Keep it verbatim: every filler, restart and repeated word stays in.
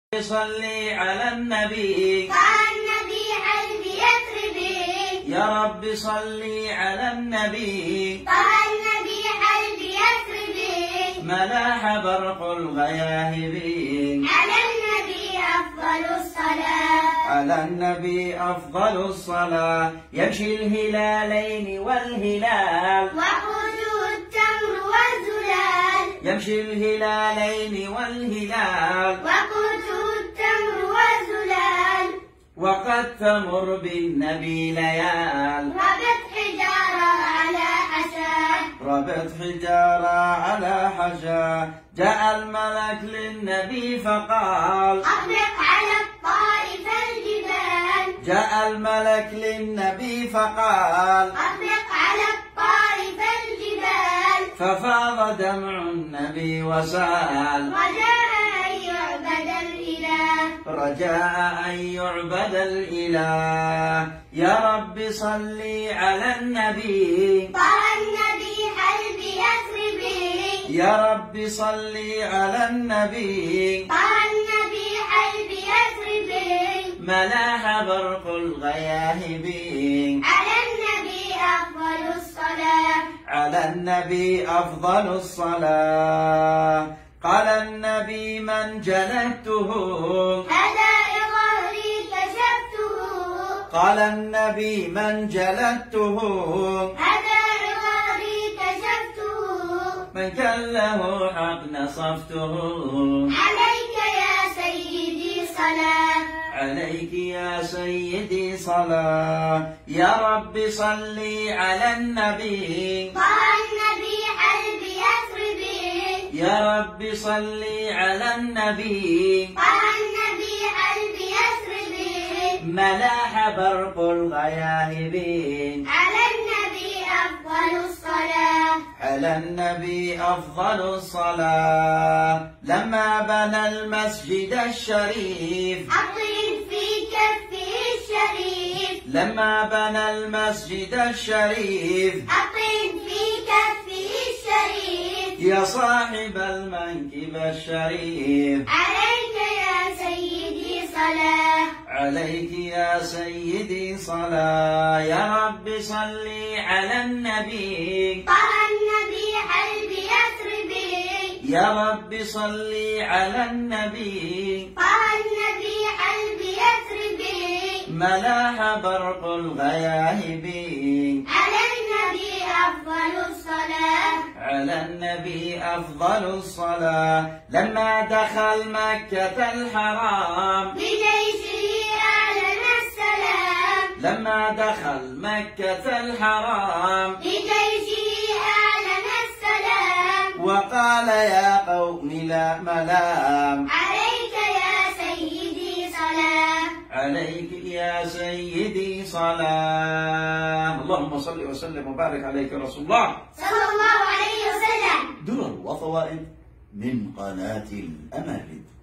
صلي على النبي فالنبي قلب يثرب. يا رب صلي على النبي فالنبي قلب يثرب. ملاح برق الغياهب على النبي أفضل الصلاة. على النبي أفضل الصلاة. يمشي الهلالين والهلال وقوته التمر والزلال. يمشي الهلالين والهلال وقوته التمر والزلال. وقد تمر بالنبي ليال. ربت حجارة على حشاه. ربت حجارة على حشا. جاء الملك للنبي فقال أطلق على الطائف الجبال. جاء الملك للنبي فقال أطلق على الطائف الجبال. ففاض دمع النبي وسال رجاء أن يعبد الإله. رجاء أن يعبد الإله. يا رب صلي على النبي طه النبي قلب يثرب. يا رب صلي على النبي طه النبي قلب يثرب. ملاح برق الغياهب على النبي أفضل الصلاة. على النبي أفضل الصلاة. قال النبي من جلدته أداء ظهري كشفته. قال النبي من جلدته أداء ظهري كشفته. من كان له حق نصفته. عليك يا سيدي صلاة. عليك يا سيدي صلاة. يا رب صلي على النبي طه النبي قلب يثرب. يا رب صلي على النبي طه النبي قلب يثرب. ملاح برق الغياهب على النبي أفضل الصلاة. على النبي أفضل الصلاة. لما بنى المسجد الشريف أطيب في كفه الشريف. لما بنى المسجد الشريف أطيب في كفه الشريف. يا صاحب المنكب الشريف عليك يا سيدي صلاة. عليك يا سيدي صلاة. يا رب صلي على النبي طه النبي قلب يثرب. يا رب صلي على النبي طه النبي قلب يثرب. ملاح برق الغياهب على النبي أفضل الصلاة. على النبي أفضل الصلاة. لما دخل مكة الحرام بجيشه أعلن السلام. لما دخل مكة الحرام بجيشه أعلن السلام. وقال يا قوم لا ملام. عليك يا سيدي صلاة. عليك يا سيدي صلاة. اللهم صل وسلم وبارك عليك رسول الله. صلى الله عليه وسلم. درر وفوائد من قناة الأماجد.